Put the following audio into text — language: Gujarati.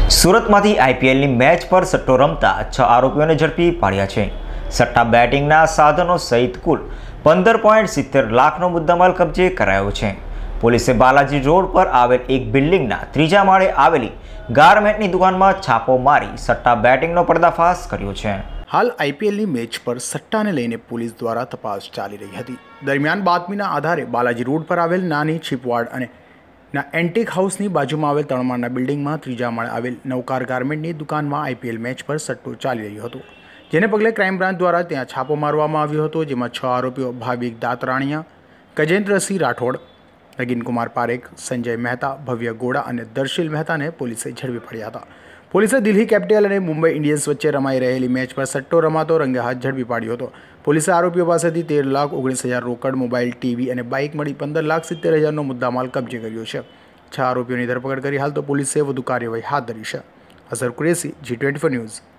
સુરતમાંથી આઈપીએલની મેચ પર સટ્ટો રમતા 6 આરોપીઓને ઝડપી પાડ્યા છે। સટ્ટા બેટિંગના સાધનો સહિત કુલ 15.70 લાખનો મુદ્દામાલ કબજે કરાયો છે। પોલીસે બાલાજી રોડ પર આવેલ એક બિલ્ડિંગના ત્રીજા માળે આવેલી ગારમેન્ટની દુકાનમાં છાપો મારી સટ્ટા બેટિંગનો પર્દાફાશ કર્યો છે। હાલ આઈપીએલની મેચ પર સટ્ટાને લઈને પોલીસ દ્વારા તપાસ ચાલી રહી હતી। દરમિયાન બાતમીના આધારે બાલાજી રોડ પર આવેલ નાની છીપવાડ અને એન્ટિક હાઉસની બાજુમાં આવેલ 3 માળના બિલ્ડિંગમાં ત્રીજા માળે આવેલ નવકાર ગારમેન્ટની દુકાનમાં આઈપીએલ મેચ પર સટ્ટો ચાલી રહ્યો હતો, જેને પગલે ક્રાઇમ બ્રાન્ચ દ્વારા ત્યાં છાપો મારવામાં આવ્યો હતો, જેમાં 6 આરોપીઓ ભાવિક દાતરાણીયા, ગજેન્દ્રસિંહ રાઠોડ, નગીનકુમાર પારેખ, સંજય મહેતા, ભવ્ય ગોડા અને દર્શિલ મહેતાને પોલીસે ઝડપી પડ્યા હતા। પોલીસે દિલ્હી કેપિટલ અને મુંબઈ ઇન્ડિયન્સ વચ્ચે રમાઈ રહેલી મેચ પર સટ્ટો રમાતો રંગે હાથ ઝડપી પાડ્યો હતો। પોલીસે આરોપીઓ પાસેથી 13,19,000 રોકડ, મોબાઈલ, ટીવી અને બાઇક મળી 15,70,000નો મુદ્દામાલ કબજે કર્યો છે। 6 આરોપીઓની ધરપકડ કરી હાલ તો પોલીસે વધુ કાર્યવાહી હાથ ધરી છે। Azhar Qureshi, G24 news.